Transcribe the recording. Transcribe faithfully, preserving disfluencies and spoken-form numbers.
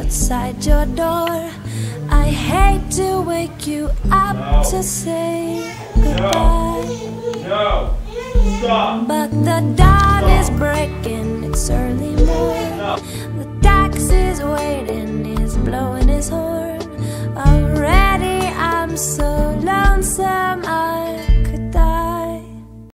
outside your door. I hate to wake you up No. to say goodbye. No. No. Stop. But the dawn is breaking